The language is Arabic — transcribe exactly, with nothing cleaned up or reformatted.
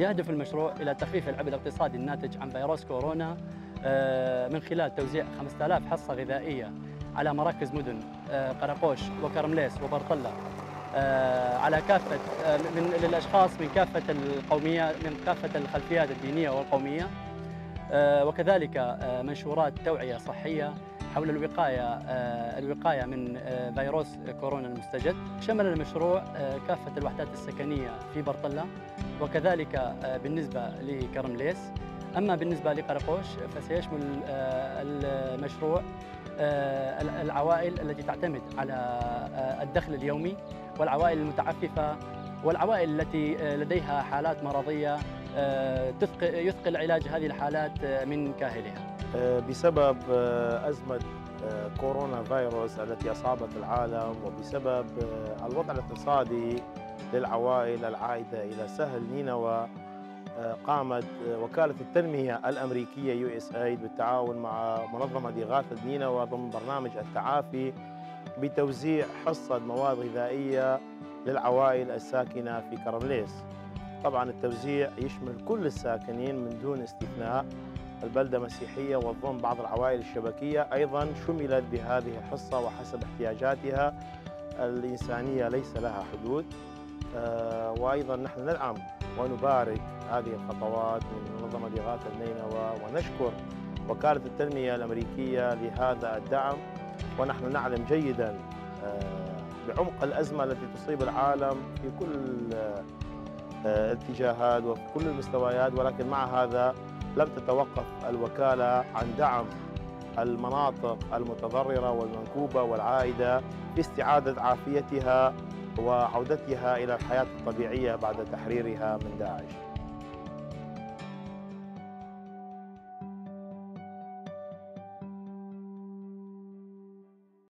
يهدف المشروع إلى تخفيف العبء الاقتصادي الناتج عن فيروس كورونا من خلال توزيع خمسة آلاف حصة غذائية على مراكز مدن قرقوش وكرمليس وبرطلة على كافة من للأشخاص من كافة القومية من كافة الخلفيات الدينية والقومية، وكذلك منشورات توعية صحية حول الوقاية الوقاية من فيروس كورونا المستجد. شمل المشروع كافة الوحدات السكنية في برطلة وكذلك بالنسبة لكرمليس. أما بالنسبة لقرقوش فسيشمل المشروع العوائل التي تعتمد على الدخل اليومي والعوائل المتعففة والعوائل التي لديها حالات مرضية يثقل علاج هذه الحالات من كاهلها. بسبب أزمة كورونا فيروس التي أصابت العالم وبسبب الوضع الاقتصادي للعوائل العائدة إلى سهل نينوى، قامت وكالة التنمية الأمريكية يو إس إيه بالتعاون مع منظمة إغاثة نينوى ضمن برنامج التعافي بتوزيع حصة مواد غذائية للعوائل الساكنة في كرمليس. طبعا التوزيع يشمل كل الساكنين من دون استثناء. البلدة مسيحية وضمن بعض العوائل الشبكية أيضا شملت بهذه الحصة وحسب احتياجاتها الإنسانية ليس لها حدود. وأيضا نحن ندعم ونبارك هذه الخطوات من منظمة إغاثة نينوى ونشكر وكالة التنمية الأمريكية لهذا الدعم. ونحن نعلم جيدا بعمق الأزمة التي تصيب العالم في كل الاتجاهات وفي كل المستويات، ولكن مع هذا لم تتوقف الوكالة عن دعم المناطق المتضررة والمنكوبة والعائدة في استعادة عافيتها وعودتها إلى الحياة الطبيعية بعد تحريرها من داعش.